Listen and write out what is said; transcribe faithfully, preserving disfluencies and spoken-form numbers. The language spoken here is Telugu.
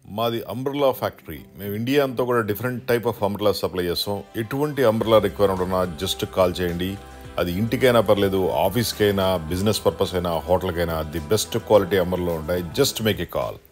మాది అంబ్రెల్లా ఫ్యాక్టరీ. మేము ఇండియా అంతా కూడా different type of umbrella supply చేస్తాం. ఎటువంటి అంబ్రెల్లా రిక్వైర్మెంట్ ఉన్నా జస్ట్ కాల్ చేయండి. అది ఇంటికైనా పర్లేదు, ఆఫీస్కైనా, బిజినెస్ పర్పస్ అయినా, హోటల్కైనా ది బెస్ట్ క్వాలిటీ అంబ్రెల్లా ఉంటాయి. Just make a call.